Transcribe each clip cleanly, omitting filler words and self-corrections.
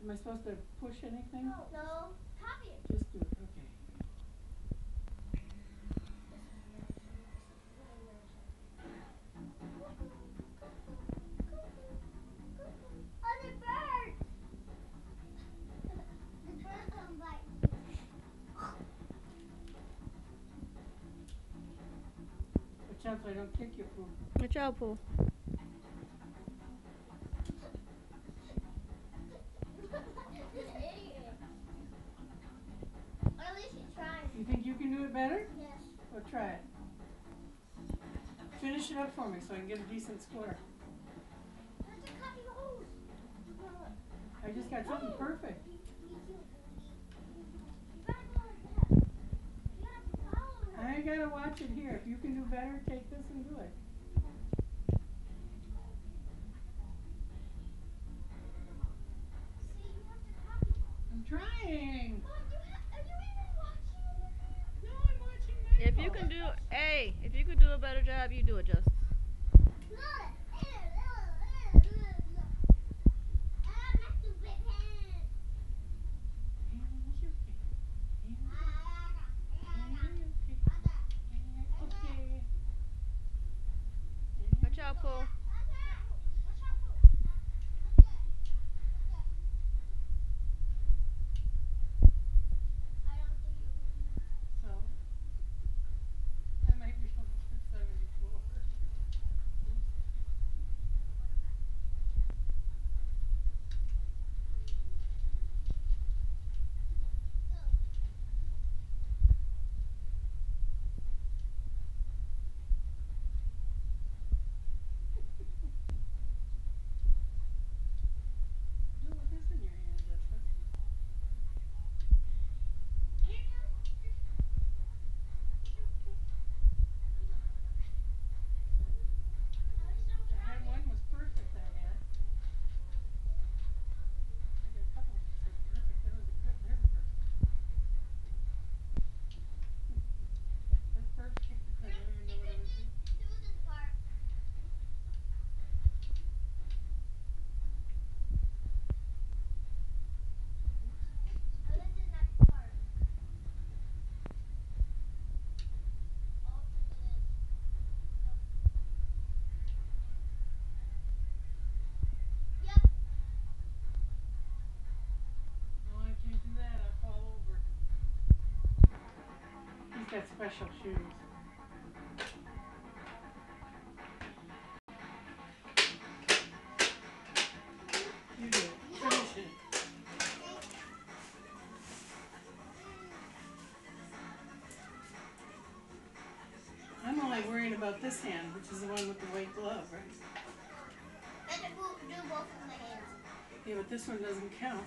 Am I supposed to push anything? No. Copy it. Just do it. Okay. Oh, the birds! The birds don't bite. Watch out so I don't kick your poop. Watch out, Pooh. This idiot. Or at least he's trying. You think you can do it better? Yes. Well, try it. Finish it up for me so I can get a decent score. You have to copy the hose. I just got something perfect. You gotta go like that. You have to follow it. I gotta watch it here. If you can do better, take this and do it. See, you have to copy. I'm trying. Mom, are you even watching? No, I'm watching my If you can do, hey, if you could do a better job, you do it, Justice. Watch out, Pooh. So, I might be able to put 74. Do it with this in your hand, Justice. I had one was perfect I had. I got a couple that said perfect. That was a good, there's a perfect. That's perfect. I don't even know what I was doing. Do this part. Oh, this is next part. Oh, it is. Yep. No, I can't do that. I'll fall over. He's got special shoes. You do it. Finish it. I'm only worried about this hand, which is the one with the white glove, right? And do both of the hands. Yeah, but this one doesn't count.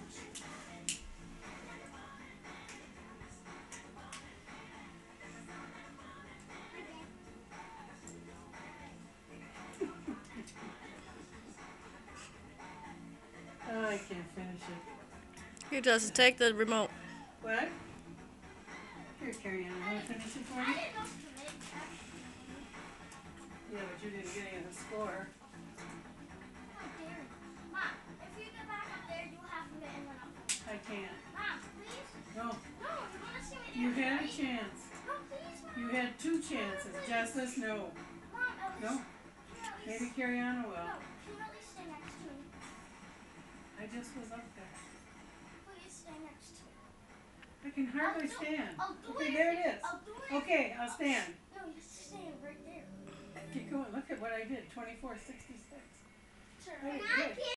Oh, I can't finish it. Here, Justice, take the remote. What? Here, Carrie Ann, you want to finish it for I me? didn't know to make that. Yeah, but you didn't get any of the score. How dare you. Mom, if you get back up there, you have to get in one up. I can't. Mom, please? No. No, you want to see me You there, had a right? chance. No, please, Mom. You had two chances. Justice, no. Mom, at No? least, can you at least, Maybe Carrie Ann will. no, can you at least stay next to me? I just was up there. Please stay next to me. I can hardly stand. I'll do Okay, it. there it is. I'll do it. Okay, I'll stand. No, you stand right there. Keep going. Look at what I did. 24:66. Sure. Hey, And I good. can't.